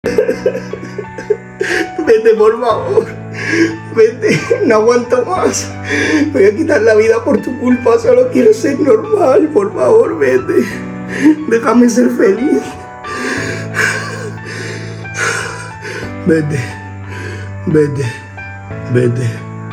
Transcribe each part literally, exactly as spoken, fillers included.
Vete, por favor. Vete, no aguanto más. Me voy a quitar la vida por tu culpa. Solo quiero ser normal. Por favor, vete. Déjame ser feliz. Vete. Vete. Vete.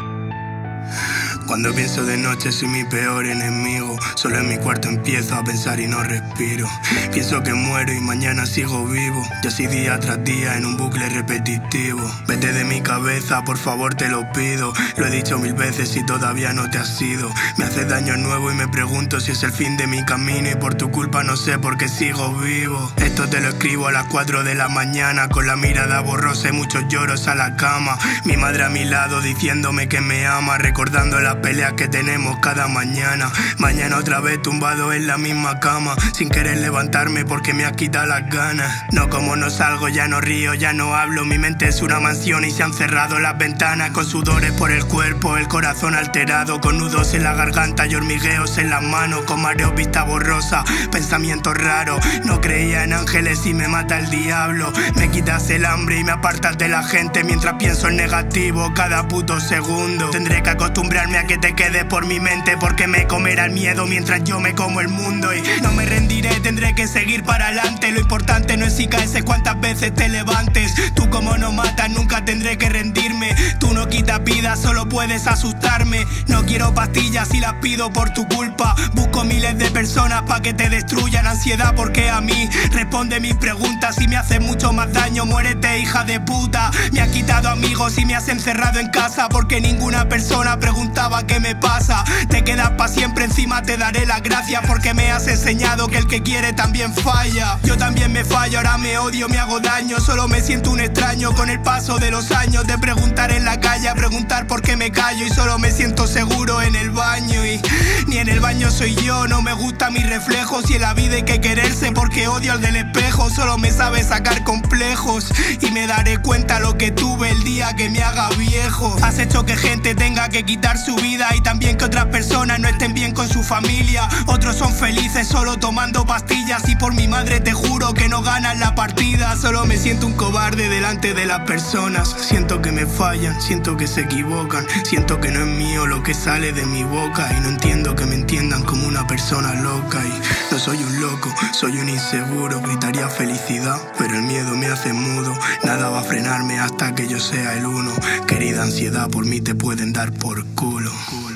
Cuando pienso de noche soy mi peor enemigo. Solo en mi cuarto empiezo a pensar y no respiro. Pienso que muero y mañana sigo vivo. Yo así día tras día en un bucle repetitivo. Vete de mi cabeza, por favor te lo pido. Lo he dicho mil veces y todavía no te has ido. Me haces daño nuevo y me pregunto si es el fin de mi camino. Y por tu culpa no sé por qué sigo vivo. Esto te lo escribo a las cuatro de la mañana. Con la mirada borrosa y muchos lloros a la cama. Mi madre a mi lado diciéndome que me ama. Recordando la peleas que tenemos cada mañana. Mañana otra vez tumbado en la misma cama, sin querer levantarme porque me has quitado las ganas. No como no salgo, ya no río, ya no hablo. Mi mente es una mansión y se han cerrado las ventanas. Con sudores por el cuerpo, el corazón alterado. Con nudos en la garganta y hormigueos en las manos. Con mareos, vista borrosa, pensamientos raros. No creía en ángeles y me mata el diablo. Me quitas el hambre y me apartas de la gente. Mientras pienso en negativo cada puto segundo. Tendré que acostumbrarme a que te quedes por mi mente, porque me comerá el miedo mientras yo me como el mundo. Y no me rendiré, tendré que seguir para adelante. Lo importante no es si caes, es cuántas veces te levantes. Tú como no matas, nunca tendré que rendirme. Tú no quitas vida, solo puedes asustarme. No quiero pastillas y las pido por tu culpa. Busco miles de personas pa' que te destruyan. Ansiedad porque a mí responde mis preguntas y me hace mucho más daño. Muérete, hija de puta. Me has quitado amigos y me has encerrado en casa, porque ninguna persona preguntaba qué me pasa. Te quedas pa' siempre, encima te daré las gracias, porque me has enseñado que el que quiere también falla. Yo también me fallo, ahora me odio, me hago daño. Solo me siento un extraño con el paso de los años. De preguntar en la calle a preguntar por qué me callo. Y solo me siento seguro en el baño. Y ni en el baño soy yo, no me gusta mi reflejo. Si en la vida hay que quererse, porque odio al del espejo. Solo me sabe sacar complejos y me daré cuenta lo que tuve el día que me haga viejo. Has hecho que gente tenga que quitar su vida y también que otras personas no estén bien con su familia. Otros son felices solo tomando pastillas. Y por mi madre te juro que no ganan la partida. Solo me siento un cobarde delante de las personas. Siento que me fallan, siento que se equivocan. Siento que no es mío lo que sale de mi boca. Y no entiendo que me entiendan como una persona loca. Y no soy un loco, soy un inseguro. Gritaría felicidad, pero el miedo me hace mudo. Nada va a frenarme hasta que yo sea el uno. Querida ansiedad, por mí te pueden dar por culo.